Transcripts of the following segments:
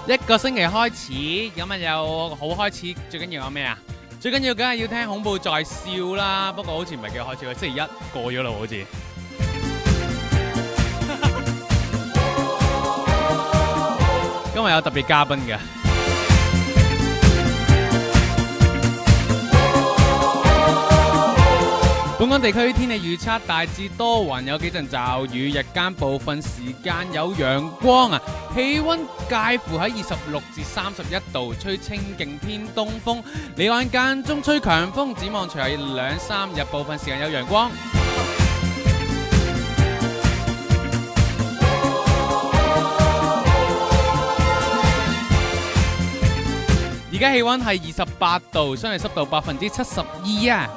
一個星期開始，咁啊又好開始，最緊要有咩啊？最緊要梗係要聽恐怖在笑啦，不過好似唔係幾開始喎，星期一過咗啦好似。今日有特別嘉賓嘅。本港地區天氣預測大致多雲，有幾陣驟雨，日間部分時間有陽光啊，氣溫介乎喺26至31度，吹清勁偏東風，離岸間中吹強風，展望隨後2-3日部分時間有陽光。而家氣溫係28度，相對濕度72%啊。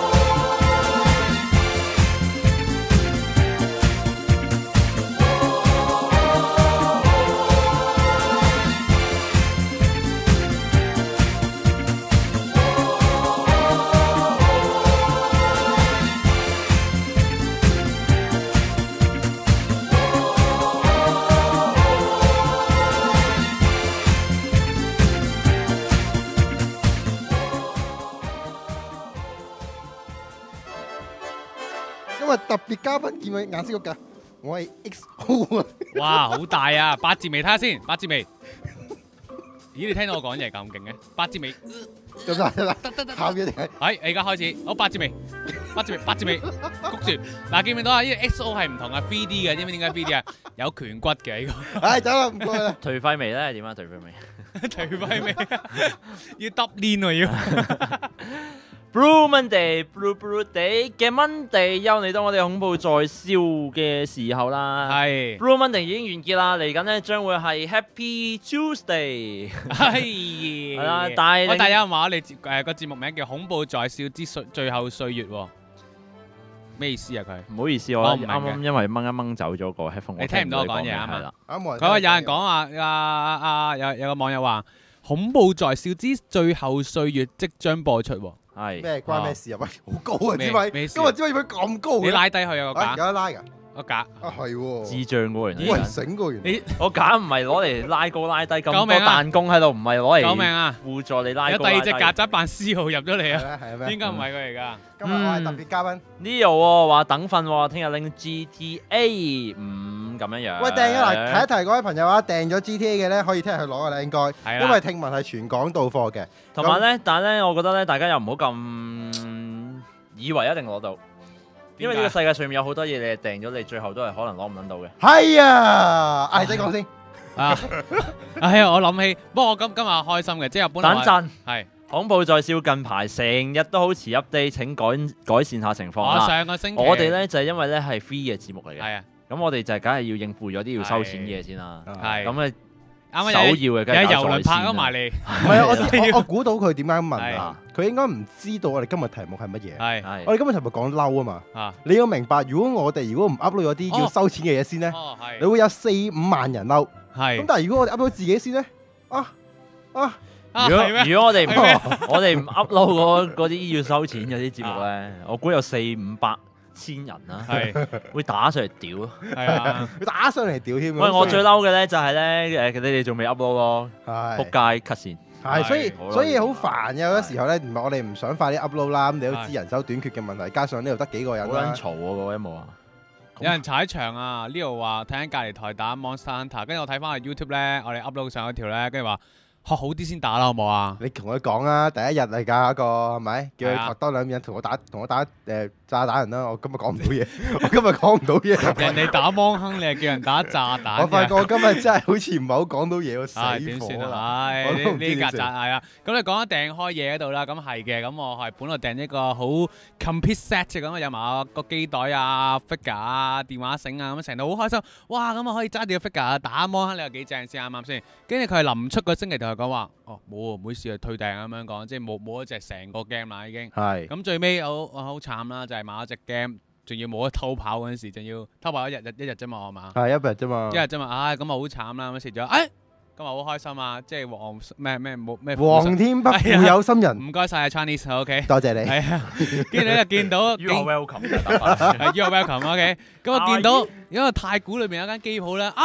特別嘉賓見佢顏色個㗎，我係 XO 啊！ 哇，好大啊！八字眉睇下先，八字眉。咦，你聽到我講嘢咁勁嘅？八字眉。 做晒啦， 得， 考嘢定係？ 係，而家開始，好八字眉，八字眉，谷住。嗱，見唔見到啊？呢個 XO 係唔同啊 ，3D 嘅，知唔知點解 3D 啊？有顴骨嘅呢個。 唉，走啦，唔該啦。 頹廢眉咧係點啊？頹廢眉， 頹廢眉，要揼鏈喎要。 Blue Monday 嘅 Monday 又嚟到我哋恐怖在笑嘅時候啦。 係 Blue Monday 已經完結啦，嚟緊咧將會係 Happy Tuesday。 係啦，但係有人話我哋個節目名叫恐怖在笑之最後歲月喎，咩意思啊佢？ 唔好意思，我啱啱因為掹一掹走咗個 headphone， 你聽唔到我講嘢啊嘛？ 佢話有人講話有個網友話恐怖在笑之最後歲月即將播出喎。 係咩關咩事啊？喂，好高啊！知咪？ 咩事今日知咪佢咁高嘅？ 你拉低佢有個架， 有得拉㗎？ 個架啊係喎， 智障嗰個人。 喂，醒過原來。 我架唔係攞嚟拉高拉低咁多救命啊彈弓喺度，唔係攞嚟救命啊！ 輔助你拉有高拉低。 第二隻曱甴扮絲號入咗嚟啊！ 係咩？ 應該唔係佢嚟㗎。 今日我係特別嘉賓。 Leo 喎話等瞓喎，聽日拎 GTA 5咁樣樣。 喂，訂咗嗱，提一提各位朋友啊，訂咗 GTA 嘅咧，可以聽日去攞㗎啦，應該。 係啦。 因為聽聞係全港到貨嘅。 同埋咧，但係咧，我覺得咧，大家又唔好咁以為一定攞到，因為呢個世界上面有好多嘢，你係訂咗，你最後都係可能攞唔到嘅。 係啊，唉，仔講先。 啊，哎呀，我諗起，不過我今日開心嘅，即係本來等陣係恐怖在笑近排成日都好遲 update，請改善下情況我啦。 上個星期我哋咧就係因為咧係 free 嘅節目嚟嘅， 係啊， 咁我哋就梗係要應付咗啲要收錢嘅嘢先啦。 係咁啱啱首要嘅梗係有搞在郵輪拍咗先啦。 埋嚟， 唔係啊，我估到佢點解咁問係啊？佢應該唔知道我哋今日題目係乜嘢。 係係我哋今日題目講嬲啊嘛。 啊， 你要明白，如果我哋唔 upload 咗啲要收錢嘅嘢先咧， 哦你會有4-5萬人嬲。 係咁但係如果我哋 upload 自己先咧， 如果係咩？ 如果我哋唔係咩我哋唔 upload 嗰啲要收錢嗰啲節目咧，我估有400-500千人啦， 係會打上嚟屌。 係啊， 佢打上嚟屌添。 喂，我最嬲嘅咧就係咧你哋仲未 upload 咯， 係仆街 cut 線。 係，所以好好煩嘅。有時候咧，唔係我哋唔想快啲 upload 啦，咁你都知人手短缺嘅問題，加上呢度得幾個人啦。 好撚嘈喎，嗰位冇啊！ 有人踩場啊！Leo 話睇緊隔離台打 Monster Hunter，跟住我睇翻去 YouTube 咧，我哋 upload 上一條咧，跟住話學好啲先打啦，好冇啊？ 你同佢講啊，第一日嚟㗎一個係咪？叫佢學多2日，同我打炸彈人啦！我今日講唔到嘢，我今日講唔到嘢。 人哋打芒亨，你係叫人打炸彈嘅。 我發覺我今日真係好似唔係好講到嘢，我死點算火啦！ 啊！ 我呢啲曱甴都唔知點算係啊，咁你講緊訂開嘢嗰度啦，咁係嘅，咁我係本來訂一個好 complete set 嘅，咁啊有埋個機袋啊、figure 啊、電話繩啊，咁成到好開心，哇！咁啊可以揸住個 figure 打芒亨，你話幾正先啱唔啱先？跟住佢係臨出個星期同佢講話，哦冇喎，唔好意思啊，退訂咁樣講，即係冇一隻成個 game 啦已經。 係咁最尾好慘啦，就係買咗隻 game，仲要冇得偷跑嗰陣時，仲要偷跑一日啫嘛，係嘛？ 係一日啫嘛， 一日啫嘛，唉，咁啊好慘啦，咁蝕咗，誒，今日好開心啊，即係黃咩冇咩皇天不負有心人， 唔該晒 Chinese，OK， 多謝你。 係啊，跟住你就見到 You are welcome 嘅打法。 係 You are welcome，OK，咁啊見到因為太古裏面有間機鋪咧，啊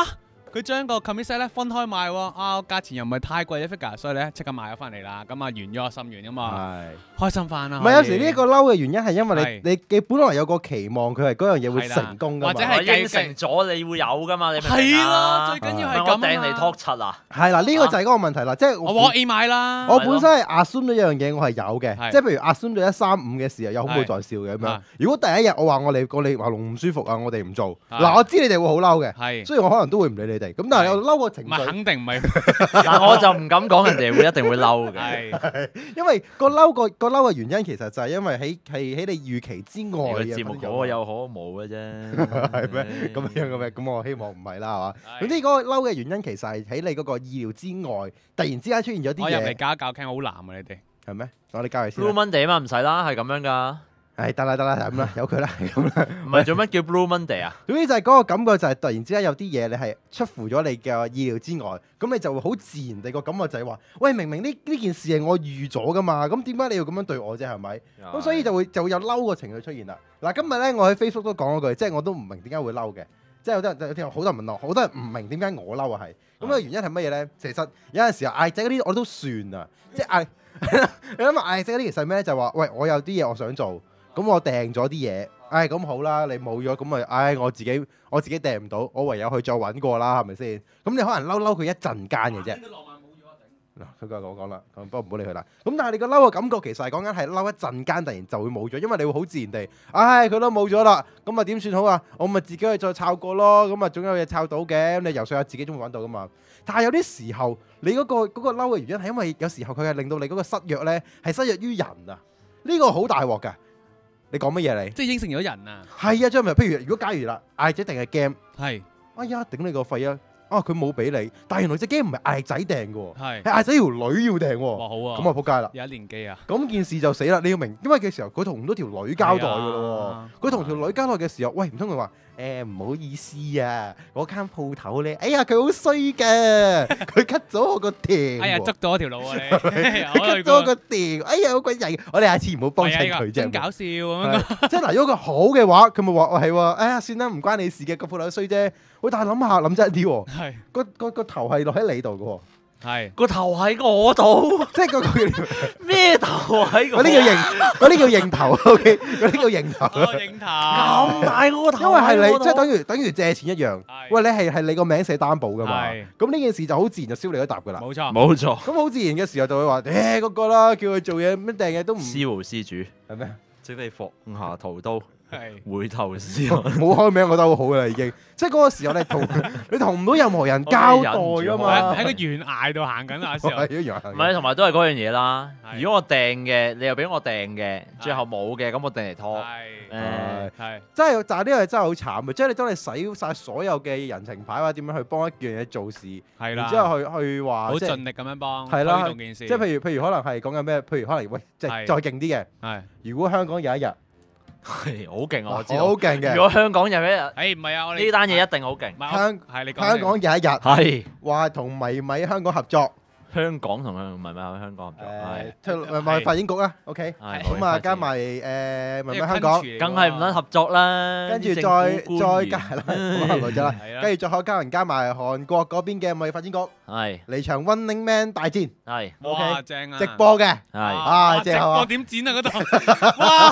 佢將個 commit set 咧分開賣喎，啊價錢又唔係太貴嘅 figure，所以咧即刻買咗翻嚟啦，咁啊圓咗個心願啊嘛，開心翻啦。 唔係有時呢個嬲嘅原因係因為你本來有個期望佢係嗰樣嘢會成功㗎嘛， 或者係應承咗你會有㗎嘛，你明唔明係啊？ 咯，最緊要係我咁掟你托柒啊！ 係啦，呢個就係嗰個問題啦，即係我 walk in 買啦。 我本身係 assume 咗一樣嘢，我係有嘅， 係即係譬如 assume 咗135嘅時候有恐怖在笑嘅咁樣係。 如果第一日我話我哋話龍唔舒服啊，我哋唔做， 係嗱我知你哋會好嬲嘅， 係， 雖然我可能都會唔理你哋，咁但係我嬲個情緒， 唔係肯定唔係， 但我就唔敢講人哋會一定會嬲嘅。 係因為個嬲嘅原因其實就係因為喺你預期之外嘅個節目可有可無嘅啫， 係咩？咁樣嘅咩？咁我希望唔係啦，係嘛？ 係總之嗰個嬲嘅原因其實係喺你嗰個意料之外，突然之間出現咗啲我入嚟嘢， 教一教傾好難啊！你哋係咩？我哋交佢先 Blue 啦。 Monday 啊嘛，唔使啦，係咁樣㗎。 係得啦，係咁啦，由佢啦，係咁啦。 唔係做乜叫 Blue Monday 啊？ 總之就係嗰個感覺就係突然之間有啲嘢你係出乎咗你嘅意料之外，咁你就會好自然地個感覺就係話：喂，明明呢件事係我預咗噶嘛，咁點解你要咁樣對我啫？係咪？咁所以就會有嬲個情緒出現啦。嗱，今日咧我喺 Facebook 都講嗰句，即係我都唔明點解會嬲嘅，即係有啲人好多人問我，好多人唔明點解我嬲啊係。咁個原因係乜嘢咧？其實有陣時候嗌仔嗰啲我都算啊，即係嗌你諗下嗌仔嗰啲其實咩咧？就係話：喂，我有啲嘢我想做。咁我訂咗啲嘢，咁好啦，你冇咗，咁咪我自己訂唔到，我唯有去再揾過啦，係咪先？咁你可能嬲佢一陣間嘅啫。嗱，佢講講啦，不過唔好理佢啦。咁但係你個嬲嘅感覺其實係講緊係嬲一陣間，突然就會冇咗，因為你會好自然地，佢都冇咗啦，咁啊點算好啊？我咪自己去再抄過咯，咁啊總有嘢抄到嘅，咁你游說下自己都會揾到噶嘛。但係有啲時候，你嗰個嬲嘅原因係因為有時候佢係令到你嗰個失約咧係失約於人啊，呢個好大鑊㗎。你講乜嘢你？ 即係應承咗人啊！ 係啊，張明，譬如假如啦，嗌仔訂嘅 game， 係， 哎呀，頂你個肺啊！佢冇俾你，但係原來隻 game 唔係嗌仔訂嘅喎， 係係嗌仔條女要訂喎。 哇好啊！ 咁啊仆街啦！ 有一年機啊！ 咁件事就死啦！你要明，因為嘅時候佢同唔到條女交代嘅咯喎。佢同條女交代嘅時候，喂唔通佢話唔好意思啊，嗰間鋪頭咧，哎呀佢好衰嘅，佢 cut 咗我個訂。 哎呀捉咗條路啊你 ！cut 咗我個訂，哎呀好鬼曳！我哋下次唔好幫襯佢啫。 真搞笑咁樣。 即係嗱，如果佢好嘅話，佢咪話係喎，哎呀算啦，唔關你事嘅，個鋪頭衰啫。喂，但係諗真一啲喎， 係個頭係落喺你度嘅喎。 係個頭喺我度， 即係咩頭喺我？ 嗰啲叫認頭，OK，嗰啲叫認頭。 認頭咁大個頭， 因為係你，即係等於借錢一樣。 係喂，你係你個名寫擔保㗎嘛？ 係咁呢件事就好自然就燒你一沓㗎啦。 冇錯， 冇錯， 咁好自然嘅時候就會話，嗰個啦，叫佢做嘢乜訂嘢都唔施無施主， 係咩？ 即你放下屠刀， 係回頭是岸。 冇開名我覺得好好㗎啦，已經。即係嗰個時候你同唔到任何人交代㗎嘛。 喺個懸崖度行緊啊！時候唔係，同埋都係嗰樣嘢啦。 係如果我訂嘅，你又俾我訂嘅，最後冇嘅，咁我訂嚟拖。 係真係，但係呢個真係好慘嘅，即係當你使晒所有嘅人情牌或者點樣去幫一樣嘢做事， 係啦， 然之後去話即係好盡力咁樣幫係啦推動件事， 即係譬如可能係講緊咩？譬如可能喂，即係係再勁啲嘅。 係如果香港有一日係好勁啊！我知好道。 勁嘅， 如果香港有一日誒唔係啊，我哋呢單嘢一定好勁唔。係香係你講香港有一日係話同迷米香港合作， 香港同佢唔係咪香港合作？係咪發展局啊，OK， 係咁啊加埋迷米香港， 梗係唔撚合作啦。 跟住再加啦，咁啊來咗啦，跟住再加埋韓國嗰邊嘅貿易發展局係嚟場 Running Man 大戰係哇正啊！ 直播嘅。 係啊直正啊播點剪啊嗰度？哇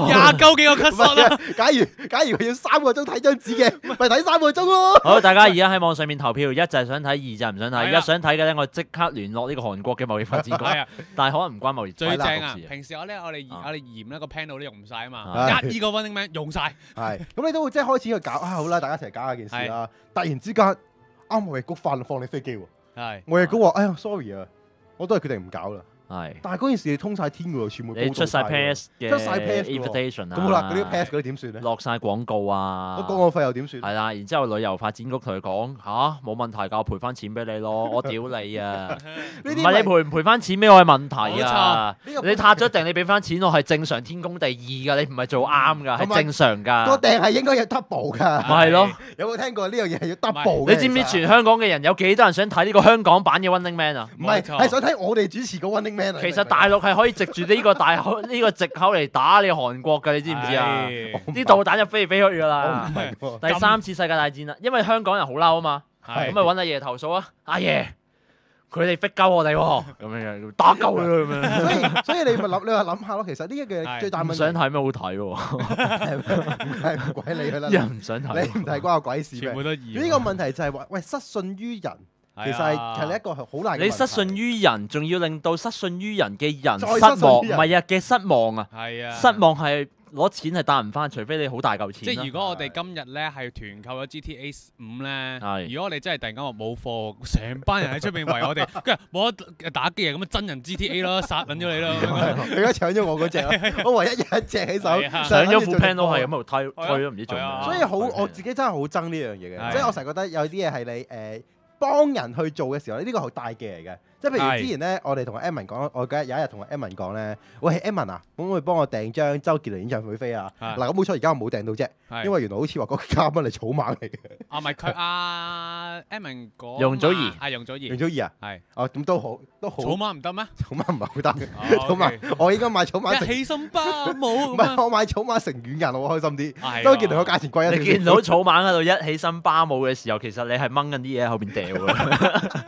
29幾個 cut shot 啦！ 假如佢要3個鐘睇張紙嘅，咪睇3個鐘咯。 好，大家而家喺網上面投票，一就係想睇，二就係唔想睇。 係啊而家想睇嘅咧，我即刻聯絡呢個韓國嘅貿易發展局， 係啊， 但係可能唔關貿易最正啊！ 局事平時我哋嫌咧個 panel 都用唔晒啊嘛， 係一個 Running Man 用晒， 係，咁你都會即係開始去搞好啦，大家一齊搞下件事啦。突然之間，啱貿易局放你飛機喎， 係貿易局話：哎呀，sorry 啊，我都係決定唔搞啦。 係但係嗰件事通晒天㗎喎，全部你出晒 pass 嘅出晒 pass 喎 invitation 啊， 咁好啦，嗰啲 pass 嗰啲點算咧？ 落晒廣告啊， 個廣告費又點算？ 係啦，然之後旅遊發展局同佢講吓，冇問題㗎，我賠翻錢俾你咯，我屌你啊！唔係你賠唔賠翻錢俾我係問題啊！你撻咗訂，你俾翻錢我係正常天公地義㗎，你唔係做啱㗎，係正常㗎。 個訂係應該有 double 㗎。 咪係咯？ 有冇聽過呢樣嘢係要 double 嘅？ 你知唔知全香港嘅人有幾多人想睇呢個香港版嘅 Running Man 啊？ 唔係，係想睇我哋主持個 Running Man 啊！ 其實大陸係可以藉住呢個藉口嚟打你韓國㗎，你知唔知啊？啲導彈就飛嚟飛去㗎啦。第3次世界大戰啦，因為香港人好嬲啊嘛。 咁咪揾阿爺投訴啊！阿爺，佢哋逼鳩我哋喎，咁樣打鳩佢咁樣。 所以你咪諗，你話諗下咯。其實呢一個最大問題唔想睇咩好睇喎？ 係唔鬼理佢啦。 人唔想睇， 你唔睇關我鬼事咩？ 全部都易。 呢個問題就係話，喂，失信於人，其實係一個好難嘅問題。 你失信於人，仲要令到失信於人嘅人再失望， 失信於人唔係啊嘅失望啊！ 係啊， 失望係攞錢係帶唔翻，除非你好大嚿錢啦。 即係如果我哋今日咧係團購咗 GTA 5咧， 係如果我哋真係突然間話冇貨，成班人喺出邊圍我哋，跟住冇得打機啊，咁啊真人 GTA 咯，殺撚咗你咯。 你而家搶咗我嗰隻，我唯一有一隻喺手， 上咗副 plan 都係咁喺度推都唔知做咩。 所以好，我自己真係好憎呢樣嘢嘅，即係我成日覺得有啲嘢係你幫人去做嘅時候，呢個好大忌嚟嘅。即係譬如之前咧，我哋同阿 Evan 講，我記得有一日同阿 Evan 講咧，喂 Evan 啊，可唔可以幫我訂張周杰倫演唱會飛啊？嗱，咁冇錯，而家我冇訂到啫，因為原來好似話嗰個嘉賓係草蜢嚟嘅。 啊，唔係佢阿 Evan 講容祖兒係容祖兒， 容祖兒啊， 係哦，咁都好，都好。 草蜢唔得咩？ 草蜢唔係好得嘅，草蜢我應該買草莓成一起心巴冇， 唔係我買草蜢成軟人，我開心啲。 周周杰倫個價錢貴一啲。 你見到草蜢喺度一起身巴舞嘅時候，其實你係掹緊啲嘢喺後邊掉嘅。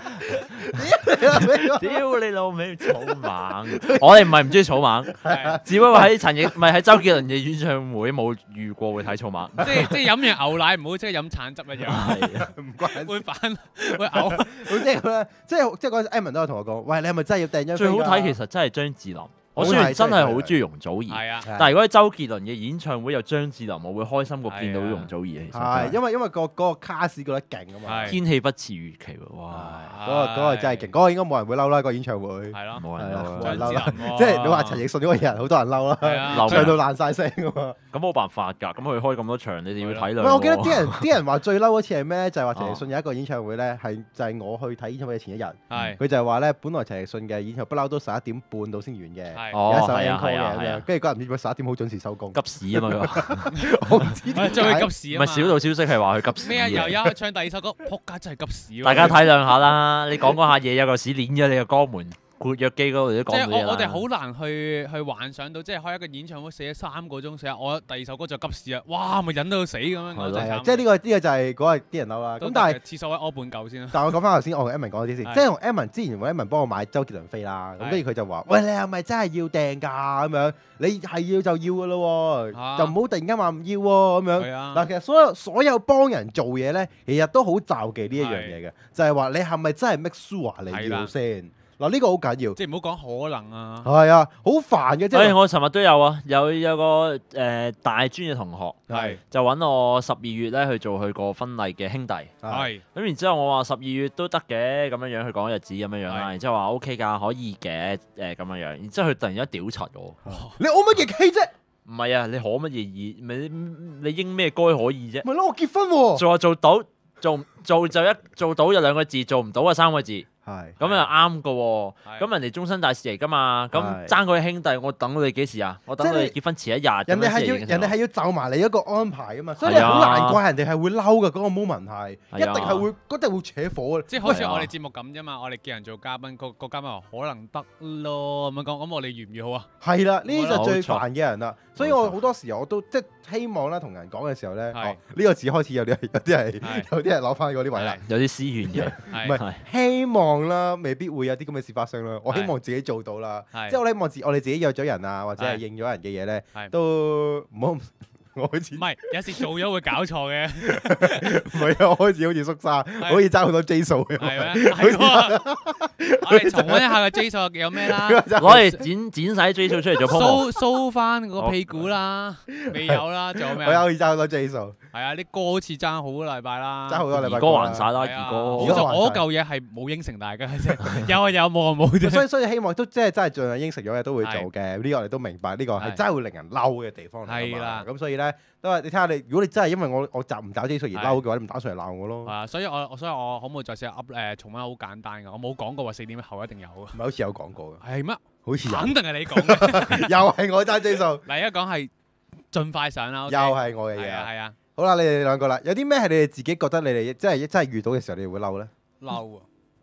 屌你老味草蜢！我哋唔係唔中意草蜢，只不過喺喺周杰倫嘅演唱會冇遇過會睇草蜢。 即係飲完牛奶唔好即係飲橙汁一樣， 係唔關會反會嘔。 即係嗰陣 Evan 都有同我講，喂，你係咪真係要訂張飛㗎？ 最好睇其實真係張智霖。我雖然真係好中意容祖兒， 係啊， 但係如果喺周杰倫嘅演唱會有張智霖，我會開心過見到容祖兒。其實係因為嗰個卡士覺得勁啊嘛， 天氣不似預期喎，哇！ 嗰個真係勁，嗰個應該冇人會嬲啦，個演唱會係咯， 冇人冇人嬲張智啦霖， 即係你話陳奕迅呢個人好多人嬲啦，唱到爛晒聲㗎嘛。 咁冇辦法㗎，咁佢開咁多場，你哋要體諒。 喂，我記得啲人話最嬲嗰次係咩？就係話陳奕迅有一個演唱會咧，就係我去睇演唱會嘅前一日，佢就係話咧，本來陳奕迅嘅演唱會不嬲都11點半到先完嘅，有一首 encore 嘅咁樣，跟住嗰日唔知點解11點好準時收工， 急屎啊嘛！ 我唔知點將佢解。 急屎啊嘛！ 唔係小道消息係話佢急屎。 咩啊？又有唱第二首歌，撲街真係急屎喎！ 大家體諒下啦，你講下嘢有嚿屎攣咗你個肛門括約肌嗰度都講即係唔到嘢啦。 我哋好難去幻想到，即係開一個演唱會寫咗3個鐘，寫我第二首歌就急屎啊！哇，咪忍到死咁樣， 係啊，即係呢個就係嗰日啲人嬲啦。咁但係廁所位屙半嚿先啦。 但係我講翻頭先，我同 Evan 講啲先，即係同 Evan 之前，Evan 幫我買周杰倫飛啦，咁跟住佢就話：喂，你係咪真係要訂㗎？咁樣你係要就要㗎咯喎，就唔好突然間話唔要喎咁樣。嗱，其實所有幫人做嘢咧，其實都好罩忌呢一樣嘢嘅，就係話你係咪真係 make sure 你要先？嗱，呢個好緊要， 即係唔好講可能啊。 係啊，好煩嘅。即係我尋日都有啊，有個大專嘅同學係就揾我12月咧去做佢個婚禮嘅兄弟。 係咁然之後我話12月都得嘅咁樣樣，佢講日子咁樣樣啦。然之後話 OK 㗎，可以嘅咁樣樣。然之後佢突然間屌柒我， 你屙乜嘢氣啫？ 唔係啊，你可乜嘢意？你應咩該可以啫？ 咪咯，我結婚喎。 做到，做到就2個字，做唔到就3個字。 係， 咁又啱嘅喎，咁人哋終身大事嚟㗎嘛，咁爭佢兄弟，我等到你幾時啊？我等到你結婚前1日。 人哋係要就埋你一個安排啊嘛，所以你好難怪人哋係會嬲嘅，嗰個 moment 係一定係會嗰陣會扯火嘅。 即係好似我哋節目咁啫嘛，我哋叫人做嘉賓，個嘉賓話可能得咯咁樣講，咁我哋預唔預好啊？ 係啦，呢啲就最煩嘅人啦。所以我好多時候我都即係希望咧，同人講嘅時候咧，呢個字開始有啲係攞翻嗰啲位啦， 有啲私怨嘅， 唔係希望啦，未必會有啲咁嘅事發生啦。我希望自己做到啦，即係我希望我哋自己約咗人啊，或者係應咗人嘅嘢咧，都唔好我好似唔係有時做咗會搞錯嘅， 唔係啊，我開始好似縮沙，好似爭好多 J 數嘅， 係咩？係喎，我哋重溫一下個 J 數有咩啦？ 攞嚟剪晒 J 數出嚟做 promo， 掃翻個屁股啦，未有啦，仲有咩？ 我好似爭好多 J 數， 係啊，啲歌好似爭好個禮拜啦， 爭好多禮拜。 二哥還晒啦，二哥。 我嚿嘢係冇應承大家嘅啫，有啊有，冇啊冇啫。 所以希望都即係真係盡量應承咗嘅都會做嘅，呢個我哋都明白，呢個係真係會令人嬲嘅地方嚟㗎嘛。咁所以咧，都係你睇下你，如果你真係因為我集唔找 J 數而嬲嘅話，你唔打上嚟鬧我咯。 係，所以我可唔可以再試下重溫好簡單㗎？我冇講過話4點後一定有㗎。 唔係好似有講過嘅。 係咩？ 好似肯定係你講嘅。 又係我揸 J 數。 嗱，而家講係盡快上啦。 又係我嘅嘢。 係啊。 好啦，你哋兩個啦，有啲咩係你哋自己覺得你哋真係遇到嘅時候，你哋會嬲咧？ 嬲啊！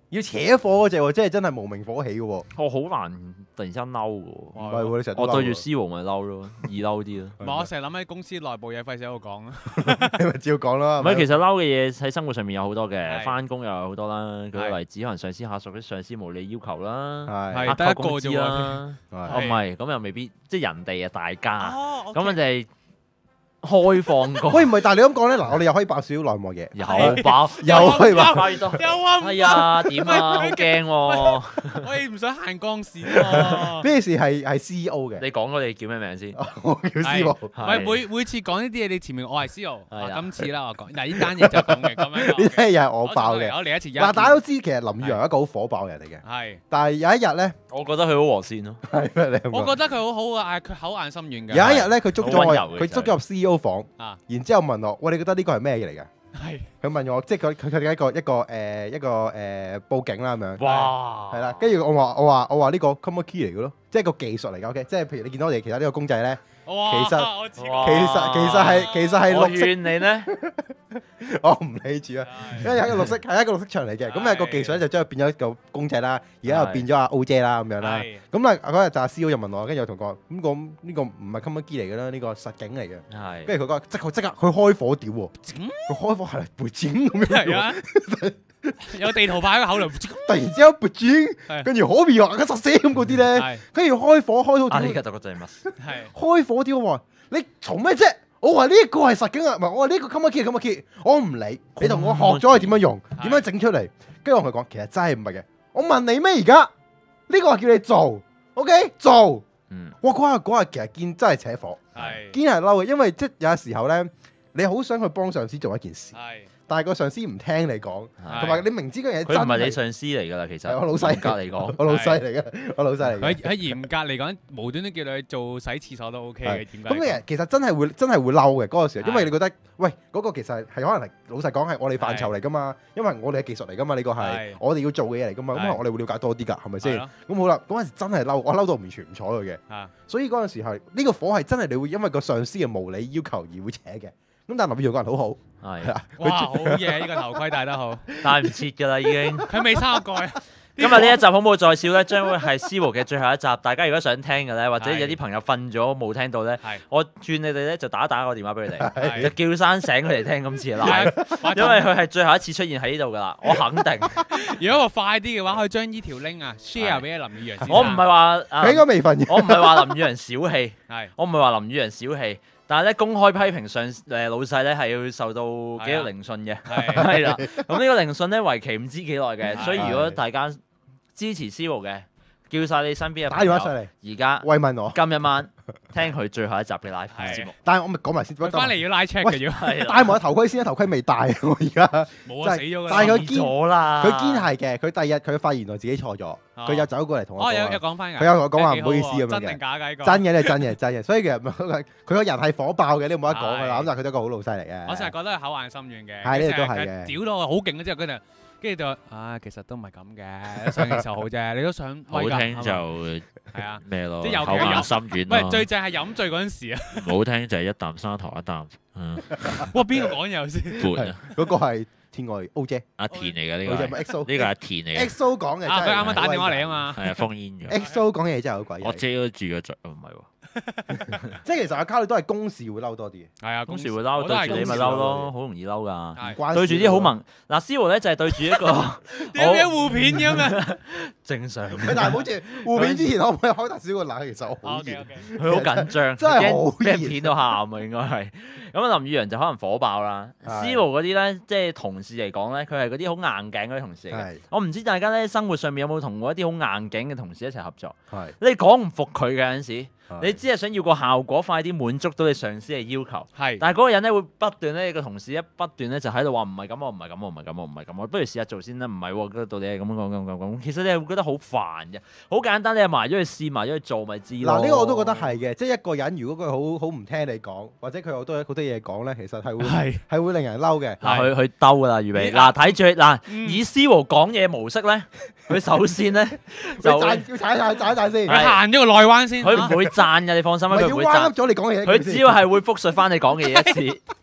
要扯火嗰只喎，即係真係無名火起嘅喎。 我好難突然之間嬲嘅喎。 唔係喎，你成日都我對住嬲喎 C 王咪嬲咯，易嬲啲咯。 唔係我成日諗起公司內部嘢，費事喺度講啦。 你咪照講啦。 唔係，其實嬲嘅嘢喺生活上面有好多嘅， 係翻工又有好多啦。舉個係例子，可能上司下屬啲上司無理要求啦， 係係克得一個啫扣工資喎。 啦。哦，唔係，咁又未必，即係人哋啊，大家哦咁我哋開放過。 喂，唔係，但係你咁講咧，嗱，我哋又可以爆少少內幕嘢， 有爆， 又可以爆。 爆越多。 有啊， 哎呀，點啊？好驚喎！ 我哋唔想行光線喎。 咩事係 CEO 嘅？ 你講我哋叫咩名先？ 我叫師傅。 喂，每次講呢啲嘢，你前面我係 CEO， 係啊今次啦我講，嗱呢單嘢就咁嘅，咁樣呢啲嘢又係我爆嘅。 我嚟一次嗱，大家都知其實林宇陽係一個好火爆嘅人嚟嘅， 係， 但係有一日咧， 我覺得佢好和善咯。 係咩？你咁講我覺得佢好好啊，佢口硬心軟嘅。 有一日咧，佢捉咗我， 好溫柔嘅佢捉咗入 CEO 房啊， 然之後問我：喂，你覺得呢個係咩嘢嚟㗎？ 係佢問我，即係佢一個報警啦咁樣。 哇！ 係啦，跟住我話呢個 common key 嚟嘅咯，即係個技術嚟㗎。OK，即係譬如你見到我哋其他呢個公仔咧， 哇， 其實我知哇其實係我綠色， 勸你咧， 我唔理住啊。因為係一個綠色係一個綠色牆嚟嘅，咁有個技術咧就將佢變咗一個公仔啦，而家又變咗阿 O 姐啦咁樣啦。 係咁啊嗰日就阿 CEO 就問我，跟住我同佢話：咁呢個唔係 common key 嚟嘅啦，呢個實景嚟嘅。 係跟住佢講即刻佢開火屌喎，佢開火係背景咁樣喎， 係啊，有地圖牌喺個口度， 突然之間背景， 係跟住可變話實聲咁嗰啲咧， 係跟住開火開到啊！ 屌呢個就個字乜？ 係開火屌我話你嘈咩啫？我話呢個係實景啊，唔係我話呢個 common key 係 common key，我唔理，你同我學咗佢點樣用，點樣整出嚟，跟住我同佢講，其實真係唔係嘅，我問你咩而家？呢個係叫你做，OK 做， 嗯， 哇嗰日其實見真係扯火， 係堅係嬲嘅，因為即係有時候咧，你好想去幫上司做一件事。 係但係個上司唔聽你講， 係同埋你明知嗰樣嘢真佢唔係你上司嚟㗎啦，其實係我老細嚴格嚟講， 我老細嚟嘅，我老細嚟嘅。 喺嚴格嚟講，無端端叫你做洗廁所都 OK 嘅，點解？ 咁其實真係會嬲嘅嗰個時候， 係因為你覺得喂嗰個其實係可能係老實講係我哋範疇嚟㗎嘛，因為我哋嘅技術嚟㗎嘛，呢個係係我哋要做嘅嘢嚟㗎嘛，咁係我哋會了解多啲㗎，係咪先？ 係咯咁好啦，嗰陣時真係嬲，我嬲到完全唔睬佢嘅， 啊所以嗰陣時係呢個火係真係你會因為個上司嘅無理要求而會扯嘅。咁但係林宇陽個人好好，係係， 啦， 哇，好嘢！呢個頭盔戴得好， 戴唔切㗎啦已經。 佢未生過蓋。 今日呢一集恐怖在笑咧，將會係 C 羅嘅最後一集。大家如果想聽嘅咧，或者有啲朋友瞓咗冇聽到咧， 係我轉你哋咧就打個電話俾佢哋， 係就叫聲醒佢哋聽今次嘅 live， 係因為佢係最後一次出現喺呢度㗎啦，我肯定。 如果我快啲嘅話，可以將呢條 link 啊 share 俾林宇陽先生。 我唔係話佢應該未瞓嘅。 我唔係話林宇陽小氣， 係我唔係話林宇陽小氣，但係咧公開批評老細咧係要受到紀律聆訊嘅， 係係啦。咁呢個聆訊咧為期唔知幾耐嘅， 係所以如果大家支持 C 羅嘅，叫晒你身邊嘅打朋友電話上嚟而家慰問我， 今一晚聽佢最後一集嘅 live 係節目， 但係我咪講埋先， 佢翻嚟要拉 check 嘅要， 係啦， 戴埋個頭盔先，頭盔未戴，我而家。 冇啊死咗㗎啦。 但係佢知咗啦， 佢堅係嘅，佢第二日佢發現原來自己錯咗，佢又走過嚟同我哦有講啊， 講翻㗎。 佢有同我講話幾唔好意思咁樣真嘅定假㗎呢個？ 真嘅咧，真嘅真嘅，所以其實佢個人係火爆嘅，你冇得講㗎啦。 係咁但係佢都係一個好老細嚟嘅。 我成日覺得佢口硬心軟嘅。 係呢個都係佢成日嘅屌到我好勁嘅之後，跟住就其實都唔係咁嘅，上其實好啫，你都想好威㗎聽就係啊。 咩咯， 即係尤其口硬有心軟喂， 咯， 最正係飲醉嗰陣時啊！ 唔好聽就係一啖砂糖一啖， 哇，邊個講嘢先？ 撥啊！ 嗰個係天外 O 姐， 阿田嚟嘅呢好似係個係， 咪 XO？ 呢個係田嚟嘅， XO 講嘅真啊， 係佢啱啱打電話嚟啊嘛。 係啊，封煙嘅。 XO 講嘢真係好鬼我曳， 遮住個嘴，唔係喎。 即係其實阿卡里都係公事會嬲多啲嘅， 係啊， 公事會嬲， 我都係對住你咪公事嬲咯，好容易嬲㗎。 係關對住事喎。 啲好萌嗱，C 羅咧就係對住一個點解互片咁啊正常， 喂但係好似互片之前可唔可以開大少個冷？其實我好 ？OK 熱。 OK。 佢好緊張， 真係好驚俾人熱片到喊啊，應該係。咁林宇陽就可能火爆啦。 係 C 羅嗰啲咧，即係同事嚟講咧，佢係嗰啲好硬頸嗰啲同事嚟嘅。 係我唔知大家咧生活上面有冇同過一啲好硬頸嘅同事一齊合作？ 係你講唔服佢嘅有陣時， 係你只係想要個效果快啲滿足到你上司嘅要求。 係。 但係嗰個人咧會不斷咧，個同事一不斷咧就喺度話唔係咁，我唔係咁，我唔係咁，我唔係咁，我不如試下做先啦。唔係喎，嗰道理係咁咁。其實你係會覺得好煩嘅，好簡單，你係埋咗去試，埋咗去做咪知咯。 嗱，呢個我都覺得係嘅，即係一個人如果佢好唔聽你講，或者佢好多嘢講咧，其實係會令人嬲嘅。 嗱，佢兜㗎啦，預備嗱睇住嗱，以 C 羅講嘢模式咧，佢首先咧就要踩先， 佢行咗個內彎先。 佢唔會讚嘅，你放心啦， 唔係要彎佢唔會讚噏，咗你講嘅嘢。 佢只要係會復述翻你講嘅嘢一次。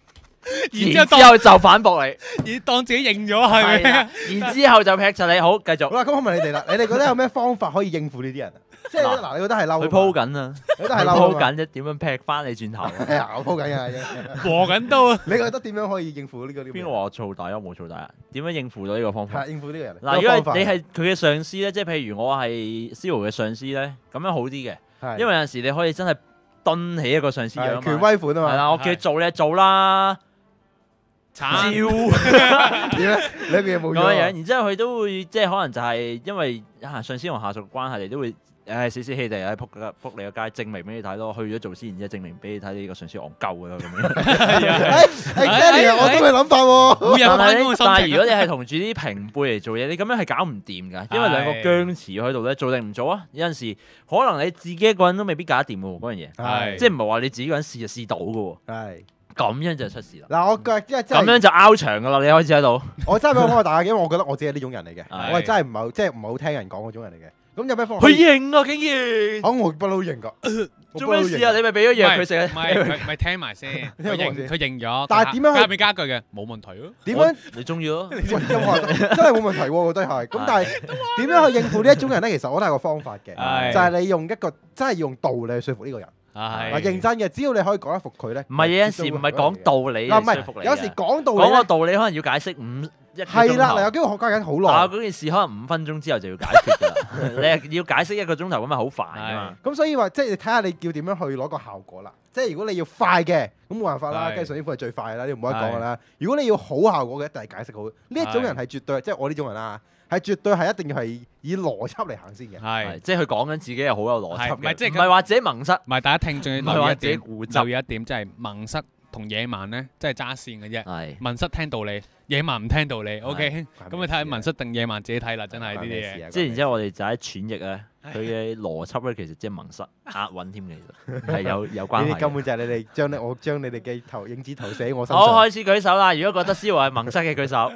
然之後就反駁你， 而當自己認咗係咪？ 然之後就劈柒你，好繼續。 好啦，咁我問你哋啦，你哋覺得有咩方法可以應付呢啲人啊？即係嗱，你覺得係嬲？ 佢鋪緊啊， 你覺得係佢嬲鋪緊啫，點樣劈翻你轉頭？ 係啊，我鋪緊嘅。 和緊刀啊！ 你覺得點樣可以應付呢個？ 邊個話我燥底啊？我冇燥底啊？點樣應付到呢個方法？ 係應付呢個人。 嗱，如果你係佢嘅上司咧，即係譬如我係 Zero 嘅上司咧，咁樣好啲嘅，因為有陣時你可以真係蹲起一個上司樣嘛， 權威款啊嘛。 係啦，我叫你做你就做啦。 慘點咧？你一句嘢冇咗。 咁樣樣，然之後佢都會即係可能就係因為上司同下屬嘅關係，你都會死死氣地撲你個街，證明俾你睇咯。去咗做先，然之後證明俾你睇你個上司戇鳩嘅咁樣。 我都係諗法喎。 每日翻工嘅心情。 但係如果你係同住啲平輩嚟做嘢，你咁樣係搞唔掂㗎，因為兩個僵持喺度咧，做定唔做啊？有陣時可能你自己一個人都未必搞得掂喎，嗰樣嘢。即係唔係話你自己一個人試就試到㗎喎。 係。 咁樣就出事啦。 嗱，我腳因為咁樣就拗場㗎啦，你開始喺度。 我真係冇幫大家，因為我覺得我自己係呢種人嚟嘅，我係真係唔係即係唔係好聽人講嗰種人嚟嘅。咁有咩方法？ 佢認啊，竟然！ 我不嬲認㗎。 做咩事啊？你咪俾咗藥佢食啊？ 咪聽埋先。佢認咗。 但係點樣去？ 加邊加句嘅冇問題咯。 點樣？ 你中意咯？ 真係冇問題喎，我覺得係。咁但係點樣去應付呢一種人咧？其實我都係個方法嘅，就係你用一個真係用道理去説服呢個人。係認真嘅，只要你可以講得服佢咧。唔係有陣時唔係講道理嚟説服你。有時講道理講個道理可能要解釋一個鐘頭。係啦，有機會學家緊好耐。但係嗰件事可能5分鐘之後就要解決㗎啦。你係要解釋1個鐘頭咁咪好煩㗎嘛。咁所以話即係你睇下你要點樣去攞個效果啦。即係如果你要快嘅，咁冇辦法啦，雞上啲褲係最快啦，呢個冇得講㗎啦。如果你要好效果嘅，一定係解釋好。呢一種人係絕對，即係我呢種人啦。係絕對係一定要係以邏輯嚟行先嘅， 係即係佢講緊自己係好有邏輯嘅， 唔係話自己矇塞， 唔係大家聽眾要留意一點， 留意一點，即係矇塞同野蠻咧，即係揸線嘅啫。 係矇塞聽道理，野蠻唔聽道理。OK，咁你睇下矇塞定野蠻自己睇啦，真係呢啲嘢。 即係然之後我哋就喺詮釋咧，佢嘅邏輯咧其實即係矇塞押韻添，其實係有關係。 呢啲根本就係你哋我將你哋嘅影子投射喺我身上。 好，開始舉手啦！如果覺得思華係矇塞嘅舉手。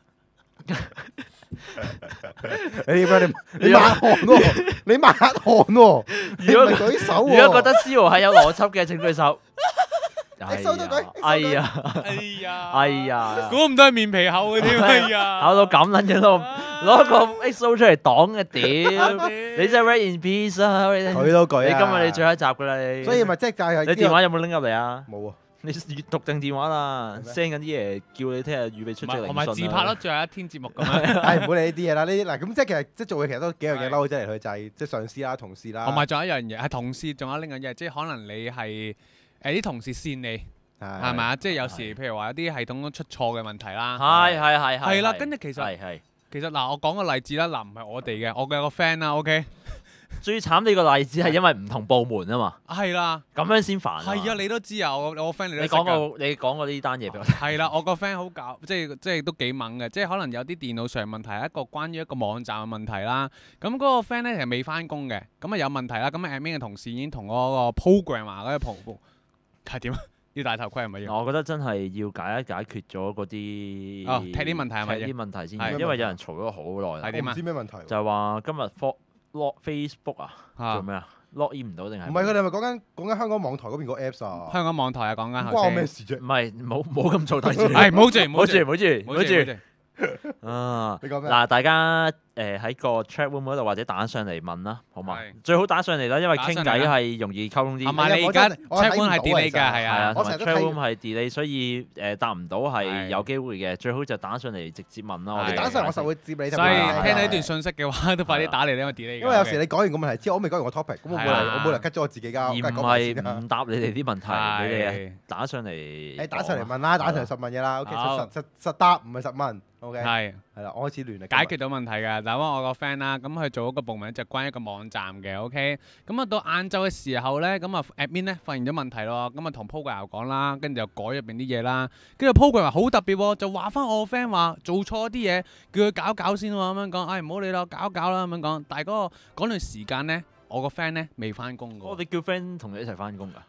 你抹汗喎，你抹汗喎，如果舉手喎， 如果覺得思豪係有邏輯嘅，請舉手。 收到舉， 哎呀， 估唔到係面皮厚嘅添，哎呀， 搞到咁撚樣咯，攞個 XO 出嚟擋嘅屌，你真係 rest in peace 啊！ 佢都舉啊， 你今日你最後一集㗎啦，你。所以咪即係係你電話有冇拎入嚟啊？ 冇啊。 你閲讀定電話啦 ，send 緊啲嘢叫你聽日預備出席聆訊同埋自拍咯，最後一天節目咁樣。 係唔好理呢啲嘢啦，呢啲嗱咁即係其實即係做嘅其實都幾樣嘢嬲啫嚟去就係即係上司啦、同事啦。 同埋仲有一樣嘢係同事，仲有另一樣嘢，即係可能你係啲同事線你係咪啊？即係有時譬如話有啲系統出錯嘅問題啦。係啦，跟住其實嗱，我講個例子啦，嗱唔係我哋嘅，我有個 friend 啦，OK。 最慘你個例子係因為唔同部門啊嘛， 係啦， 咁樣先煩。 係啊，你都知啊，我個 friend 你講過呢單嘢俾我聽。 係啦，我個 friend 好搞，即係都幾猛嘅，即係可能有啲電腦上問題，一個關於一個網站嘅問題啦。咁嗰個 friend 咧其實未翻工嘅，咁啊有問題啦。咁 admin 嘅同事已經同嗰個 programmer 嗰個係點啊？要戴頭盔係咪要？ 我覺得真係要解決咗嗰啲踢啲問題係咪？ 踢啲問題先，因為有人嘈咗好耐。 係點啊？ 唔知咩問題？ 就係話今日Facebook 啊，做咩啊？log in 唔到定係？ 唔係佢哋係咪講緊香港網台嗰邊個 Apps 啊？ 香港網台啊，講緊關我咩事啫？ 唔係冇咁嘈，睇住。 係唔好住。 啊！ 你講咩？ 嗱，大家喺個 chat room 嗰度或者打上嚟問啦，好嘛？最好打上嚟啦，因為傾偈係容易溝通啲。 同埋你而家 chat room 係 delay 㗎，係啊， 同埋 chat room 係 delay，所以答唔到係有機會嘅。最好就打上嚟直接問啦。我哋打上嚟我就會接你。 所以聽到呢段信息嘅話，都快啲打嚟，因為 delay。 因為有時你講完個問題之後，我未講完個 topic，咁我冇嚟 cut 咗我自己㗎。 而唔係唔答你哋啲問題，你哋打上嚟。 你打上嚟問啦，打上嚟實問嘢啦。OK，實答唔係實問。OK，係啦，我開始亂啦。 解決到問題㗎，嗱，我個 friend 啦，咁佢做一個部門就關於一個網站嘅，OK，咁啊到晏晝嘅時候咧，咁啊 admin 咧發現咗問題咯，咁啊同 programmer 講啦，跟住就改入邊啲嘢啦，跟住 programmer 好特別喎，就話翻我個 friend 話做錯啲嘢，叫佢搞搞先喎，咁樣講，唉唔好理啦，搞搞啦咁樣講，但係嗰段時間咧，我個 friend 咧未翻工㗎。 我哋叫 friend 同你一齊翻工㗎。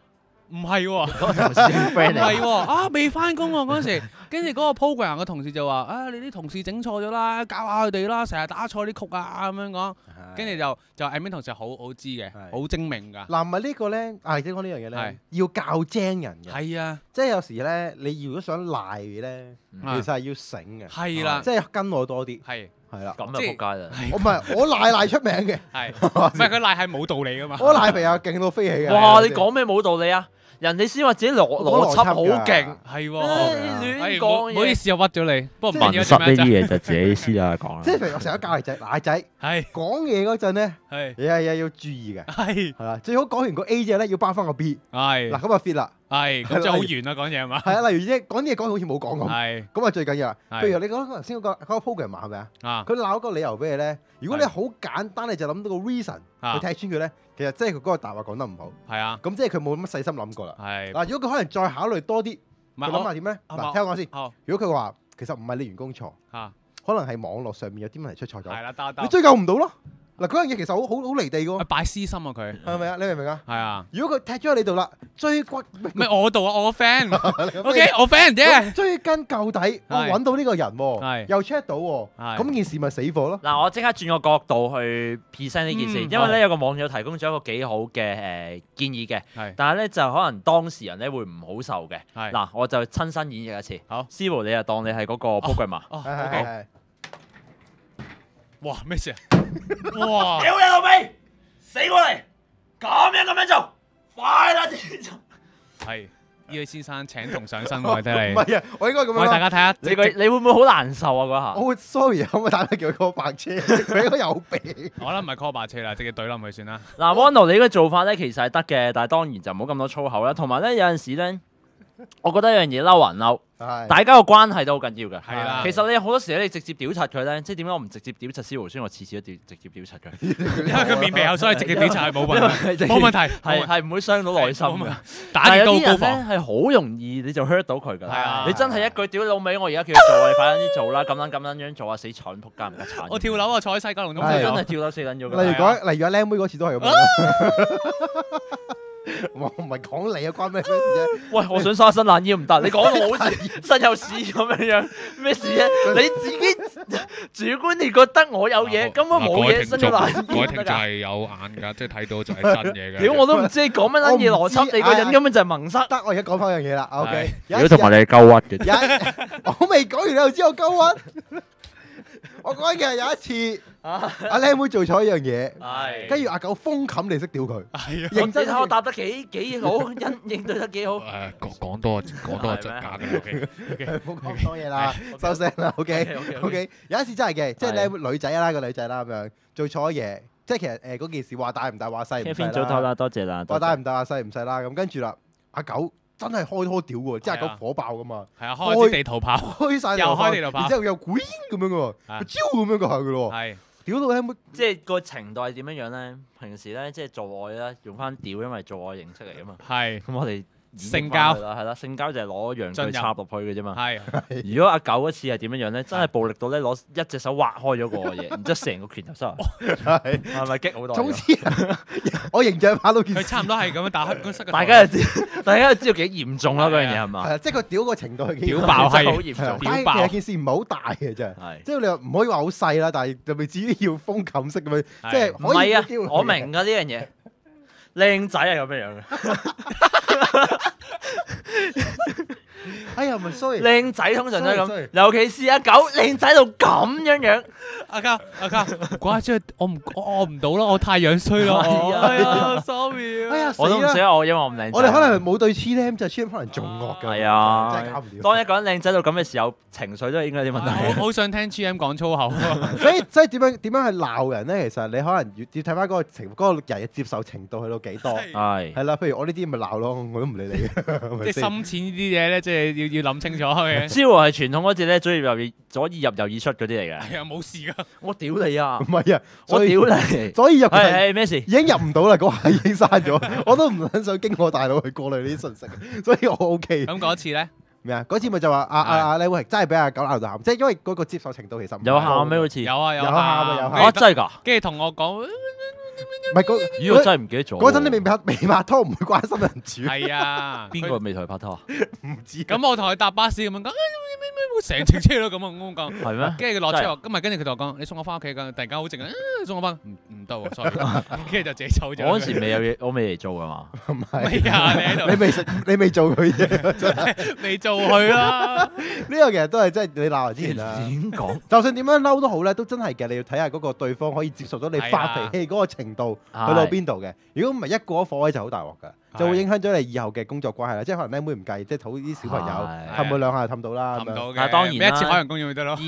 唔係喎， 嗰個同事 friend 嚟。 唔係喎，啊未翻工喎嗰陣時，跟住嗰個 program 嘅同事就話：啊你啲同事整錯咗啦，教下佢哋啦，成日打錯啲曲啊咁樣講。跟住就 admin 同事好知嘅，好精明㗎。 嗱，唔係呢個咧，即係講呢樣嘢咧，要教精人嘅。 係啊， 即係有時咧，你如果想賴咧，其實係要醒嘅。 係啦， 即係跟我多啲。 係啦， 咁就仆街啦。 我唔係我賴出名嘅， 唔係佢賴係冇道理㗎嘛。 我賴皮啊，勁到飛起嘅。 哇！你講咩冇道理啊？人哋先話自己邏輯好勁， 係喎， 亂講嘢。 唔好意思，我屈咗你。不過文實呢啲嘢就自己私下講啦。 即係譬如我成日教仔奶仔，講嘢嗰陣咧，你係要注意嘅，係啦，最好講完個 A 之後咧，要包翻個 B，嗱咁啊 fit 啦， 咁就好圓啦講嘢係嘛？ 係啊，例如即係講啲嘢講好似冇講咁，咁啊最緊要啦。譬如你講頭先嗰個 program 係咪啊？佢鬧個理由俾你咧，如果你好簡單，你就諗到個 reason 去踢穿佢咧，其實即係佢嗰個答話講得唔好。係啊，咁即係佢冇乜細心諗過啦。嗱，如果佢可能再考慮多啲，佢諗下點咧？嗱，聽我講先。如果佢話其實唔係你員工錯，可能係網絡上面有啲問題出錯咗，你追究唔到咯。嗱，嗰樣嘢其實好離地嘅喎， 擺私心啊佢， 係咪啊？你明唔明啊？ 係啊。 如果佢踢咗喺你度啦，追骨唔係我度啊，我個 friend，OK， 我 friend 啫。 追根究底，我揾到呢個人喎，又 check 到喎，咁件事咪死火咯。 嗱，我即刻轉個角度去 present 呢件事，因為咧有個網友提供咗一個幾好嘅建議嘅，但係咧就可能當事人咧會唔好受嘅。嗱，我就親身演繹一次。好，師傅你就當你係嗰個 programmer。 係。 哇！咩事啊？哇！ 屌你老味，死過嚟！咁樣做，快啦！ 係呢位先生請同上身喎，睇你。 唔係啊，我應該咁樣。喂， 大家睇下， 你會唔會好難受啊？嗰下。 我會 sorry，可唔可以打佢叫佢 call 白車？佢應該有病。 我諗唔係 call 白車啦，直接懟冧佢算啦。 嗱 ，Wando 你呢個做法咧其實係得嘅，但係當然就唔好咁多粗口啦。同埋咧有陣時咧，我覺得一樣嘢嬲還嬲。大家個關係都好緊要嘅。係啦，其實你好多時咧，你直接屌柒佢咧，即係點解我唔直接屌柒司徒先？我次次都直接屌柒佢， 因為佢面皮厚，所以直接屌柒係冇問題，冇問題， 係唔會傷到內心嘅。 打你高防係好容易你就 hurt 到佢㗎。係啊，你真係一句屌老味，我而家叫佢做，你快啲做啦，咁樣做啊，死蠢仆街唔得鏟。 我跳樓啊，坐喺西九龍中真係跳樓死撚咗。 例如阿靚妹嗰次都係咁樣。我唔係講你啊，關咩事啫？ 喂，我想沙身爛腰唔得，你講到我好似身有屎咁樣，咩事啫？你自己主觀你覺得我有嘢，根本冇嘢，身有爛腰。 各位聽眾係有眼㗎，即係睇到就係真嘢嘅。 屌，我都唔知你講乜撚嘢邏輯，你個人根本就係蒙塞。 得，我而家講翻樣嘢啦。OK， 如果同埋你係鳩屈嘅， 我未講完你就知我鳩屈。我講嘅係有一次，阿靚妹做錯一樣嘢，跟住阿狗瘋冚你識屌佢，認真睇我答得幾好，應對得幾好。 講多係真假嘅，OK， 唔好講多嘢啦，收聲啦，OK，有一次真係嘅，即係靚女仔啦，個女仔啦咁樣做錯嘢，即係其實嗰件事話大唔大話細唔細啦。 早唞啦，多謝啦。 話大唔大話細唔細啦，咁跟住啦，阿狗。真係開拖屌喎，即係個火爆噶嘛。係啊，開啲地圖炮，開晒又開地圖炮，然之後又鬼咁樣嘅喎，招咁樣嘅係嘅咯。係屌到咧， 即係個程度係點樣樣咧？平時咧即係做愛咧，用翻屌，因為做愛形式嚟噶嘛。係咁，我哋性交係啦，性交就係攞陽具插落去嘅啫嘛。係。如果阿狗嗰次係點樣樣咧？真係暴力到咧，攞一隻手劃開咗個嘢，然之後成個拳頭收。係咪激好多？總之， 我形象拍到件事。 佢差唔多係咁樣打開個塞。 大家就知道幾嚴重啦嗰樣嘢係嘛？ 係啊，即係佢屌個程度係幾屌爆係好嚴重。 屌爆。其實件事唔係好大嘅啫。係。即係你話唔可以話好細啦，但係就未至於要封冚式咁樣，即係唔係啊？我明㗎呢樣嘢。靚仔係咁樣樣嘅。 哎呀，咪 sorry。 靚仔通常都係咁，尤其是阿狗，靚仔到咁樣樣。 阿卡，唔怪之我唔到啦，我太樣衰啦。係啊，sorry。 哎呀， 我都唔死啊，因為我唔靚仔。 我哋可能冇對黐咧，就黐可能仲惡㗎。 係啊， 真係搞唔掂。 當一個人靚仔到咁嘅時候，情緒都係應該有啲問題。 我好想聽 GM 講粗口。 所以點樣去鬧人咧？其實你可能要睇翻嗰個人嘅接受程度去到幾多。係啦，譬如我呢啲咪鬧咯，我都唔理你嘅。 即係深淺呢啲嘢咧，即係要諗清楚嘅。 蕭和係傳統嗰隻咧，左耳入右耳出嗰啲嚟嘅。 係啊，冇事噶。 我屌你啊！ 唔係啊， 我屌你！ 左耳入係咩事？ 已經入唔到啦，嗰下已經刪咗。我都唔想經過大腦去過濾呢啲信息，所以我 OK。 咁嗰次咧咩啊？嗰次咪就話阿你會真係俾阿狗鬧到喊，即係因為嗰個接受程度其實有喊咩？好似有喊啊。 真係㗎！ 跟住同我講。 唔係咦，我真係唔記得咗。 嗰陣你未拍拖，唔會關心人住。 係啊， 邊個未同佢拍拖啊？ 唔知。 咁我同佢搭巴士咁樣講，成程車都咁樣講。 係咩？ 跟住佢落車話，今日跟住佢同我講，你送我翻屋企㗎。突然間好靜啊，送我翻，唔得喎，sorry。跟住就自己走咗。 我嗰時未有嘢，我未嚟做㗎嘛。 唔係係啊，你喺度， 你未做佢嘢，真係未做佢啦。 呢個其實都係真係你鬧人之前啦。 點講？ 就算點樣嬲都好咧，都真係嘅。你要睇下嗰個對方可以接受到你發脾氣嗰個程度去到邊度嘅。如果唔係一過咗火位就好大鑊㗎，就會影響咗你以後嘅工作關係啦。即係可能僆妹唔介意，即係討啲小朋友氹佢兩下就氹到啦。 氹到嘅， 但係當然啦， 一次海洋公園咪得咯。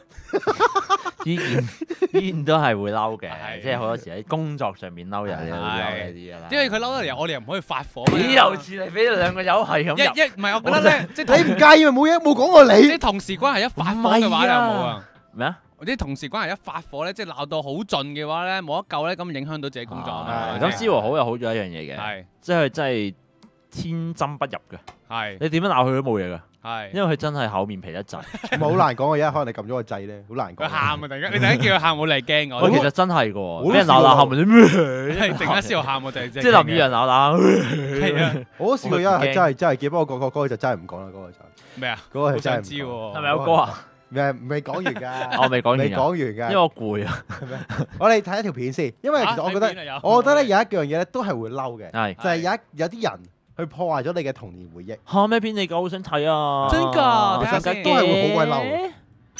依然都係會嬲嘅，即係好多時喺工作上面嬲人嘅會嬲呢啲㗎啦。 因為佢嬲得嚟，我哋又唔可以發火。 幾有似你俾你兩個友係咁入。 唔係，我覺得咧，即係你唔介意咪冇講過你。 即係同事關係一發火嘅話，你有冇啊？ 咩啊？ 啲同事關係一發火咧，即係鬧到好盡嘅話咧，冇得救咧，咁影響到自己工作啊。 咁思和好有好咗一樣嘢嘅， 係即係佢真係天針不入嘅。 係你點樣鬧佢都冇嘢㗎， 係， 因為佢真係厚面皮得滯。 唔係好難講嘅，而家可能你撳咗個掣咧，好難講。 佢喊啊！突然間，你突然間叫佢喊，冇嚟驚我。 我其實真係㗎，俾人我都試過鬧鬧後面啲咩？ 係突然間思和喊，我就即係林宇人鬧鬧。 係啊， 我都試過，因為真係嘅，不過嗰個就真係唔講啦，嗰個就咩啊？ 嗰個係好想真係唔講。 知喎， 係咪有歌啊？ 未講完㗎， 我未講完㗎， 未講完㗎。 因為我攰啊。 我哋睇一條片先，因為其實我覺得咧有一樣嘢咧都係會嬲嘅， 係就係有啲人去破壞咗你嘅童年回憶。 嚇咩片嚟㗎？好想睇啊！ 真㗎， 其實都係會好鬼嬲嘅。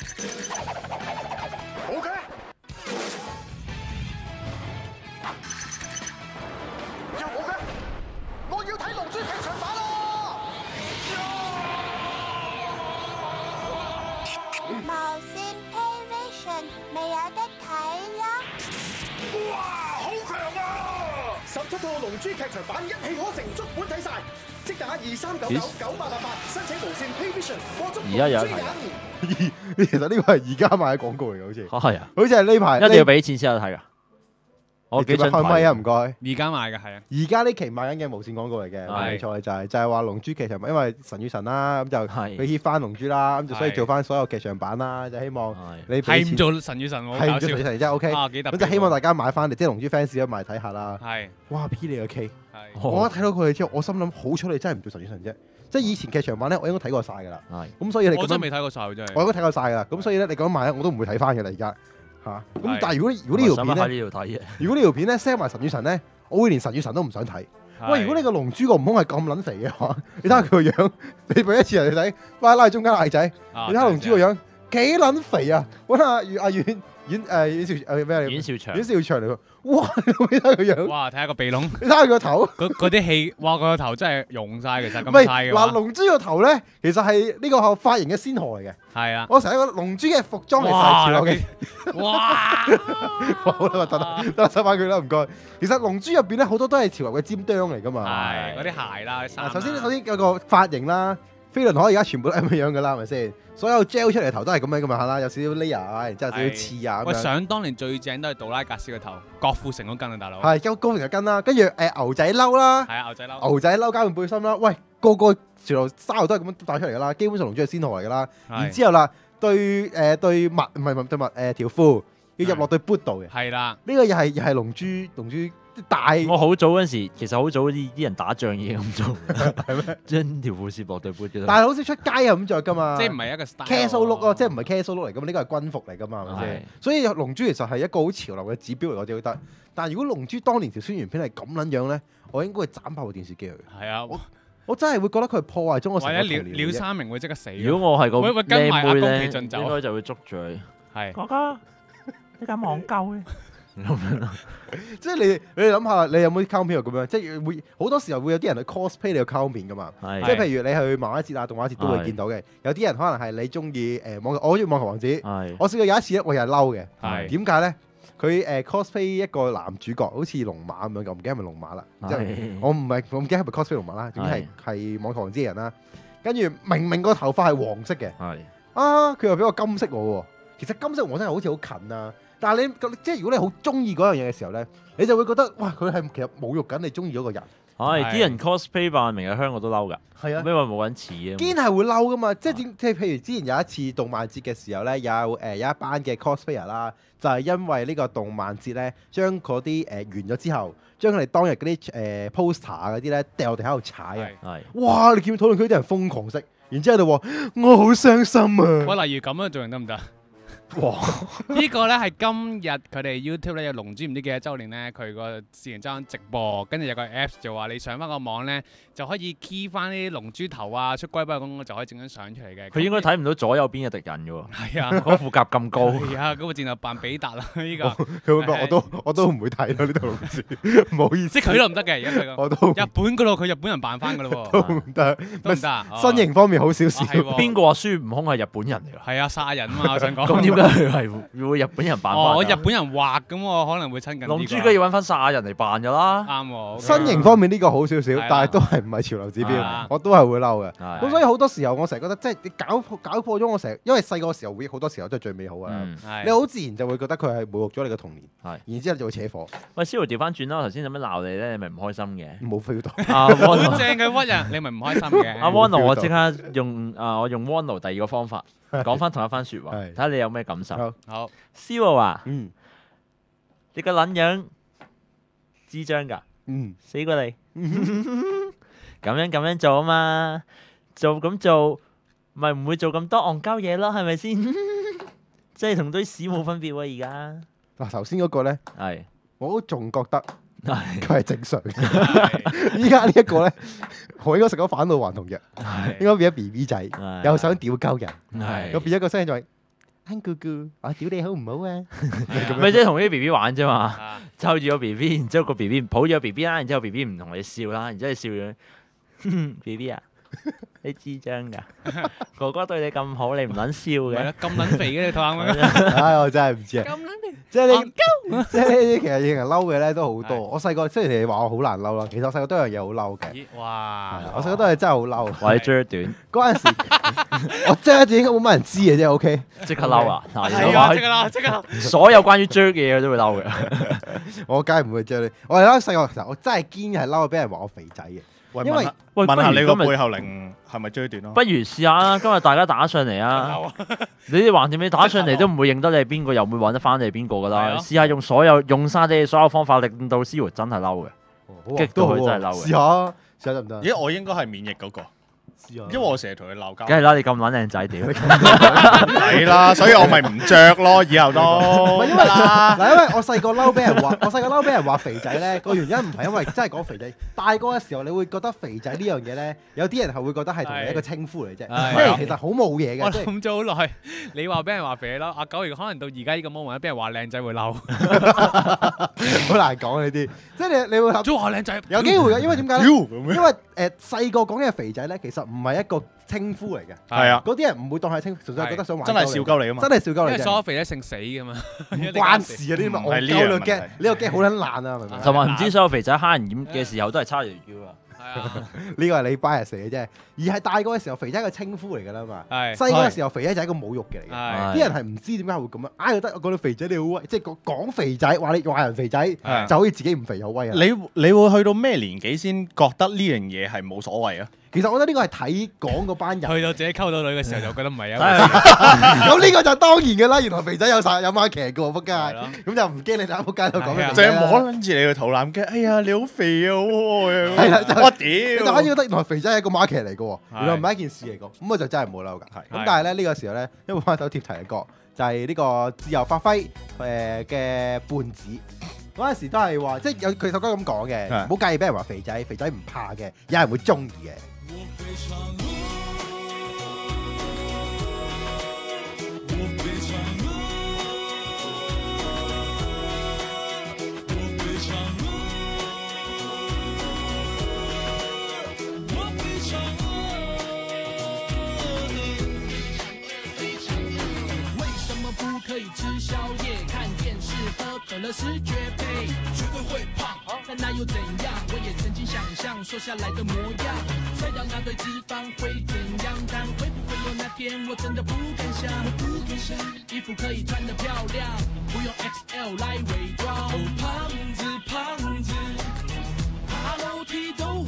好嘅，要我嘅，我要睇《龍珠》劇場版咯！ 無線 Payvision 未有得睇啦！ 哇，好強啊！17套《龍珠》劇場版一氣呵成，足本睇晒，即打23999888，申請無線 Payvision，播足而家有得睇龍珠其實呢個係而家賣嘅廣告嚟嘅，好似。 係啊， 好似係呢排一定要俾錢先有得睇㗎。我幾想開咪啊， 睇。 唔該。 而家買嘅係啊， 而家呢期賣緊嘅無線廣告嚟嘅，冇錯就係話《龍珠》劇場版，因為神與神啦，咁就佢 hit 翻《龍珠》啦，咁就所以做翻所有劇場版啦，就希望你係唔做神與神喎，好搞笑， 係唔做神與神真係 OK， 幾特別。 咁就希望大家買翻嚟，即係《龍珠》fans 都買睇下啦。 係， 哇 P 你個 K， 係， 我一睇到佢哋之後，我心諗好彩你真係唔做神與神啫，即係以前劇場版咧，我應該睇過晒㗎啦。 係。 咁所以你我真係咁樣， 未睇過晒，真係。 我應該睇過晒㗎啦。咁所以咧，你咁樣買咧，我都唔會睇翻㗎啦，而家嚇。咁係但係如果呢條片咧， 呢度睇嘅。 如果呢條片咧 sell 埋神與神咧，我會連神與神都唔想睇。喂，如果你個龍珠個悟空係咁撚肥嘅話，你睇下佢個樣，你俾一次人哋睇，拉拉中間矮仔，你睇下龍珠個樣幾撚肥啊！揾下阿阮少祥嚟喎，哇！你睇下個樣， 哇！睇下個鼻窿， 你睇下佢個頭， 嗰啲氣，哇！個頭真係溶晒，其實唔係咁晒嘅嗱，龍珠個頭咧，其實係呢個髮型嘅先河嚟嘅。 係啊， 我成日覺得龍珠嘅服裝嚟晒住我嘅。 哇！ 好啦，得收翻佢啦，唔該。其實龍珠入邊咧好多都係潮流嘅尖端嚟噶嘛。 係嗰啲鞋啦，衫啦。 首先有個髮型啦，飛輪海而家全部都係咁樣噶啦，係咪先？所有 gel 出嚟嘅頭都係咁樣噶嘛，啦，有少少 layer 啊，然之後少少刺啊咁喂， 樣。 想當年最正都係杜拉格斯個頭，郭富城嗰根啊，大佬。 係高平嘅跟啦，跟住牛仔褸啦， 係啊，牛仔褸。 牛仔褸加件背心啦，喂，個個全部衫都係咁樣帶出嚟噶啦，基本上龍珠係先河嚟噶啦。然之後啦，對襪唔係對襪條褲要入落對 boot 度嘅。 係啦， 呢個又係龍珠大。 我好早嗰陣時，其實好早啲人打仗已經咁做，係咩？將條褲攝落對 boot 嘅。 但係好似出街係咁着噶嘛， 即係唔係一個 style casual look 咯，即係唔係 casual look 嚟噶嘛？呢個係軍服嚟噶嘛，係咪先？所以龍珠其實係一個好潮流嘅指標嚟，我覺得。但係如果龍珠當年條宣傳片係咁撚樣咧，我應該會斬爆部電視機佢。 係啊， 我真係會覺得佢破壞咗我成個童年。 或者廖三明會即刻死。 如果我係個靚妹咧，應該就會捉住佢。 係。 哥哥，你咁戇鳩嘅。 即係你諗下，你有冇啲卡通片咁樣？即係會好多時候會有啲人去 cosplay 你個卡通片噶嘛。即係譬如你去漫畫節啊、動畫節都會見到嘅。有啲人可能係你中意我中意網球王子。我試過有一次咧，我又係嬲嘅。點解咧？佢cosplay 一個男主角，好似龍馬咁樣，我唔記得係咪龍馬啦。我唔記得係咪 cosplay 龍馬啦。總之係網球王子嘅人啦。跟住明明個頭髮係黃色嘅。佢又俾個金色我喎。其實金色我真係好似好近啊。但係你即係如果你好中意嗰樣嘢嘅時候咧，你就會覺得哇，佢係其實侮辱緊你中意嗰個人。 係啲人 cosplay 扮明日香我都嬲㗎。 係啊， 咩話冇人似啊？ 堅係會嬲噶嘛？即係譬如之前有一次動漫節嘅時候咧，有一班嘅 cosplayer 啦，就係因為呢個動漫節咧，將嗰啲完咗之後，將佢哋當日嗰啲poster 嗰啲咧掉地喺度踩啊！ 係哇！你見到討論區啲人瘋狂式，然之後就話我好傷心啊！ 喂，例如咁樣做人得唔得？ 哇！ 呢個咧係今日佢哋 YouTube 咧有龍珠唔知幾多週年咧，佢個自然裝直播，跟住有個 Apps 就話你上翻個網咧就可以 key 翻啲龍珠頭啊，出龜波咁就可以整張相出嚟嘅。 佢應該睇唔到左右邊嘅敵人嘅喎。 係啊， 嗰副甲咁高。 係啊，嗰個戰鬥扮比達啦，呢個佢會講我都唔會睇到呢套龍珠，唔好意思。 即係佢都唔得嘅，而家佢我都日本嗰度佢日本人扮翻㗎咯喎， 都唔得， 得唔得啊？ 身形方面好少少。 邊個話孫悟空係日本人嚟㗎？ 係啊，殺人啊嘛，我想講。 咁點解佢係會日本人扮翻？ 我日本人畫咁，我可能會親近啲。 龍珠梗要揾翻撒亞人嚟扮㗎啦。 啱喎。 身形方面呢個好少少，但係都係唔係潮流指標，我都係會嬲嘅。咁所以好多時候我成日覺得，即係你搞破咗我成日，因為細個時候回憶好多時候都係最美好啊。你好自然就會覺得佢係侮辱咗你嘅童年，然之後就會扯火。 喂，思豪調翻轉啦，頭先有咩鬧你咧？你咪唔開心嘅？ 冇 feel 到。 好正嘅屈人，你咪唔開心嘅。 阿 Wano，我即刻用我用 Wano 第二個方法講翻同一番説話，睇下你有咩感受。 好， 思豪啊，你個撚樣智障㗎，死過你，咁樣做啊嘛，咁做，咪唔會做咁多戇鳩嘢咯，係咪先？即係同堆屎冇分別喎，而家。 嗱，頭先嗰個咧，我都仲覺得佢係正常嘅。依家呢一個咧，我應該食咗反老還童藥，應該變咗 BB 仔，又想屌鳩人，又變咗個聲就係姑姑，我屌你好唔好啊？ 咪即係同啲 BB 玩啫嘛，湊住個 BB，然之後個 BB 抱住個 BB 啦，然之後 BB 唔同你笑啦，然之後你笑咗，BB 啊，你智障㗎，哥哥對你咁好，你唔撚笑嘅， 咁撚肥嘅你肚腩咁樣，唉，我真係唔知啊， 咁撚肥， 即係你，即係呢啲其實令人嬲嘅咧都好多。我細個雖然你話我好難嬲啦，其實我細個都有樣嘢好嬲嘅。 哇！ 我細個都係真係好嬲。 或者追短嗰陣時，我追短應該冇乜人知嘅啫。OK， 即刻嬲啊！ 係啊，即刻嬲，即刻。 所有關於追嘅嘢都會嬲嘅。 我梗係唔會追你。我係咧細個嘅時候，我真係堅係嬲，俾人話我肥仔嘅。因為問下你個背後靈係咪追短咯？ 不如試下啦，今日大家打上嚟啊！你哋橫掂你打上嚟都唔會認得你係邊個，又唔會揾得翻你係邊個噶啦。試下用晒你所有方法，令到思豪真係嬲嘅，激到佢真係嬲嘅。 試下得唔得？ 咦，我應該係免疫嗰個。因為我成日同佢鬧交， 梗係啦！你咁撚靚仔屌， 係啦，所以我咪唔着咯，以後都。 因為嗱，因為我細個嬲俾人話肥仔咧，個原因唔係因為真係講肥仔。大個嘅時候，你會覺得肥仔呢樣嘢咧，有啲人係會覺得係同你一個稱呼嚟啫，即係其實好冇嘢嘅。 我諗咗好耐，你話俾人話肥啦，阿九如可能到而家呢個 moment 俾人話靚仔會嬲， 好難講呢啲。即係你會都話靚仔， 有機會嘅，因為點解咧？因為細個講嘅肥仔咧，其實唔係一個稱呼嚟嘅， 係啊， 嗰啲人唔會當係稱呼，純粹係覺得想玩， 真係笑鳩你啊嘛， 真係笑鳩你。 因為所有肥仔姓死噶嘛， 唔關事啊！呢啲咪戇鳩到 get，呢個 get 好撚爛啊！明唔明？ 同埋唔知所有肥仔蝦人染嘅時候都係叉條腰啊！ 呢個係你 bias 嚟嘅啫，而係大個嘅時候，肥仔係個稱呼嚟㗎啦嘛。細個嘅時候，肥仔就係一個侮辱嘅嚟嘅。啲人係唔知點解會咁樣，覺得我講到肥仔你好威，即係講肥仔話你話人肥仔，就好似自己唔肥有威啊！ 你會去到咩年紀先覺得呢樣嘢係冇所謂啊？ 其實我覺得呢個係睇講嗰班人， 去到自己溝到女嘅時候就覺得唔係啊。咁呢個就當然嘅啦，原來肥仔有馬騎嘅喎，仆街。咁就唔驚你喺仆街度講咩？ 就係摸撚住你個肚腩嘅，哎呀你好肥啊！係啦，我屌！ 就開始覺得原來肥仔係一個馬騎嚟嘅喎，原來唔係一件事嚟嘅，咁我就真係冇嬲㗎。咁但係咧呢個時候咧，因為翻首貼題嘅歌就係呢個自由發揮嘅胖子。嗰陣時都係話，即係有佢首歌咁講嘅，唔好介意俾人話肥仔，肥仔唔怕嘅，有人會中意嘅。 可以吃宵夜、看電視、喝可樂是絕配，絕對會胖，但那又怎樣？我也曾經想象瘦下來的模樣，甩掉那堆脂肪會怎樣？但會不會有那天我真的不敢想，衣服可以穿得漂亮，不用 XL 來偽裝。哦，胖子，爬樓梯都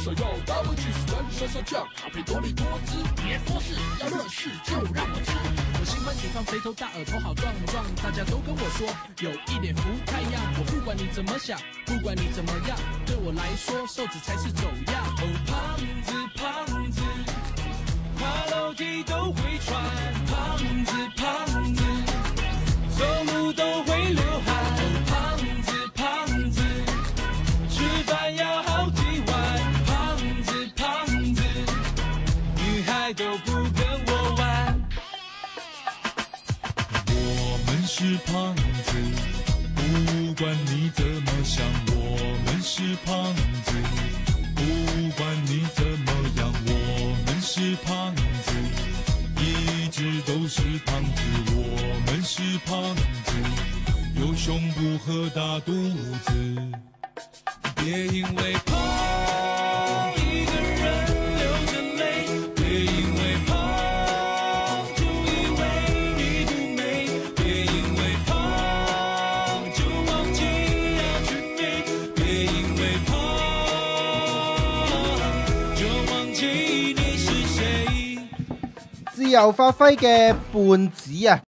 手要大胃 cheese 跟沙沙酱，搭配多利多汁，别说是要乐事就让我吃。我兴奋解放肥头大耳朵好壮壮，大家都跟我说有一点不太一样。我不管你怎么想，不管你怎么样，对我来说瘦子才是走样。哦，胖子胖子，爬楼梯都会喘，胖子胖子，走路都会流汗。哦，胖子胖子，吃饭要好几碗。胖子胖子，女孩都不跟我玩。我们是胖子，不管你怎么想，我们是胖子，不管你怎么样，我们是胖子，一直都是胖子，我们是胖子，有胸部和大肚子，别因为胖一个人流着泪，别因为胖就以为你不美，别因为胖就忘记要去美，别因为胖就忘記你是誰。 自由發揮嘅胖子啊！